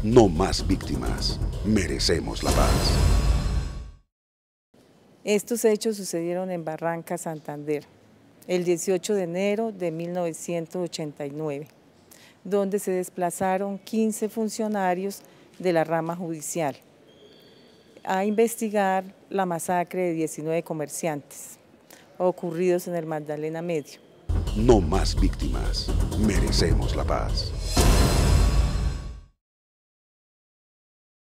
No más víctimas. Merecemos la paz. Estos hechos sucedieron en Barranca, Santander, el 18 de enero de 1989, donde se desplazaron 15 funcionarios de la rama judicial a investigar la masacre de 19 comerciantes ocurridos en el Magdalena Medio. No más víctimas. Merecemos la paz.